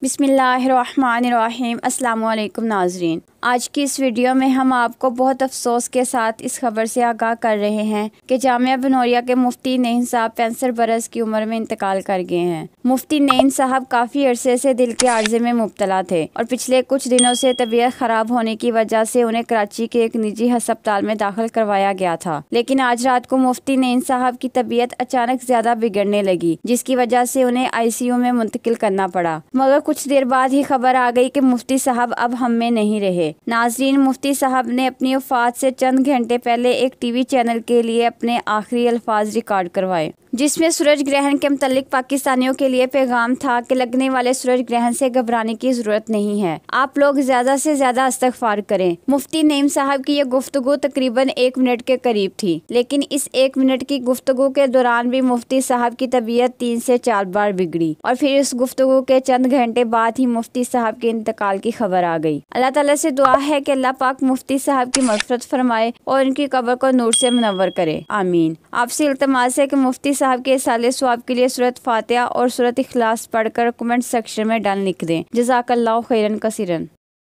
بسم اللہ الرحمن الرحیم۔ السلام علیکم ناظرین، آج کی اس ویڈیو میں ہم آپ کو بہت افسوس کے ساتھ اس خبر سے آگاہ کر رہے ہیں کہ جامعہ بنوریا کے مفتی نعیم صاحب 65 برس کی عمر میں انتقال کر گئے ہیں۔ مفتی نعیم صاحب کافی عرصے سے دل کے عارضے میں مبتلا تھے اور پچھلے کچھ دنوں سے طبیعت خراب ہونے کی وجہ سے انہیں کراچی کے ایک نجی ہسپتال میں داخل کروایا گیا تھا، لیکن آج رات کو مفتی نعیم صاحب کی طبیعت اچانک زیادہ بگڑنے لگی، جس کی وجہ سے انہیں ICU میں منتقل کرنا پڑا، مگر کچھ دیر بعد ہی خبر آ گئی کہ مفتی صاحب اب ہم میں نہیں رہے۔ ناظرین، مفتی صاحب نے اپنی وفات سے چند گھنٹے پہلے ایک ٹی وی چینل کے لیے اپنے آخری الفاظ ریکارڈ کروائے، جس میں سورج گرہن کے متعلق پاکستانیوں کے لیے پیغام تھا کہ لگنے والے سورج گرہن سے گھبرانے کی ضرورت نہیں ہے، آپ لوگ زیادہ سے زیادہ استغفار کریں۔ مفتی نعیم صاحب کی یہ گفتگو تقریباً 1 منٹ کے قریب تھی، لیکن اس 1 منٹ کی گفتگو کے دوران بھی مفتی صاحب کی طبیعت 3 سے 4 بار بگڑی اور پھر اس گفتگو کے چند گھنٹے بعد ہی مفتی صاحب کے انتقال کی خبر آ گئی۔ اللہ تعالیٰ سے دعا ہے کہ اللہ پاک مفتی صاحب کی مغفرت فرمائے اور ان کی قبر کو نور سے منور کرے، آمین۔ آپ سے التماس ہے کہ مفتی صاحب کے اصالِ ثواب کے لیے سورۃ فاتحہ اور سورۃ اخلاص پڑھ کر کمنٹ سیکشن میں ڈن لکھ دیں۔ جزاک اللہ خیرن کثیرن۔